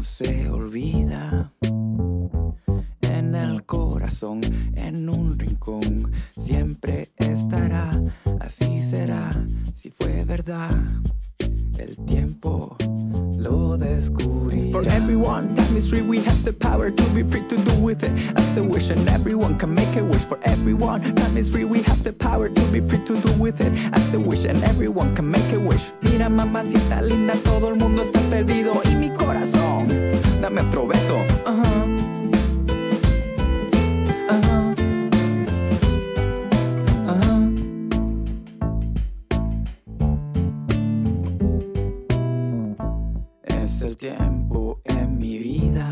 no se olvida. En el corazón, en un rincón, siempre estará. Así será, si fue verdad. El tiempo lo descubrirá. For everyone, time is free. We have the power to be free to do with it as the wish, and everyone can make a wish. For everyone, time is free. We have the power to be free to do with it as the wish, and everyone can make a wish. Mira, mamacita linda, todo el mundo está perdido y mi corazón, dame otro beso. Es el tiempo en mi vida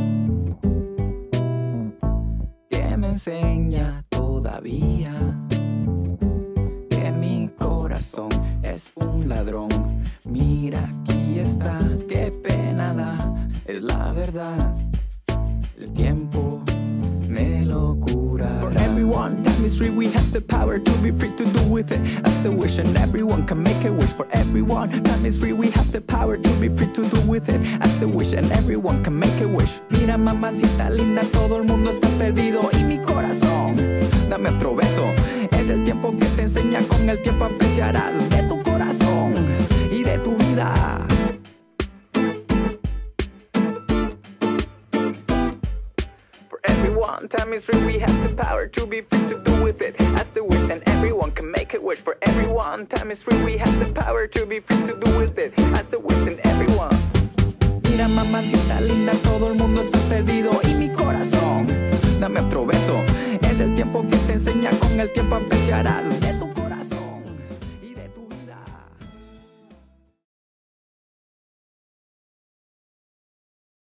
que me enseña todavía que mi corazón es un ladrón. Mira, aquí está, qué pena da, es la verdad. El tiempo me lo curará. For everyone, time is free. We have the power to be free to do with it as the wish, and everyone can make a wish. For everyone, time is free. We have the power to be free to do with it as the wish, and everyone can make a wish. Mira, mamacita linda, todo el mundo está perdido y mi corazón, dame otro beso. Es el tiempo que te enseña, con el tiempo apreciarás de tu corazón y de tu vida. Everyone, time is free. We have the power to be free to do with it as the wish, and everyone can make a wish. For everyone, time is free. We have the power to be free to do with it as the wish, and everyone. Mira, mamacita linda, todo el mundo está perdido y mi corazón, dame otro beso. Es el tiempo que te enseña, con el tiempo apreciarás.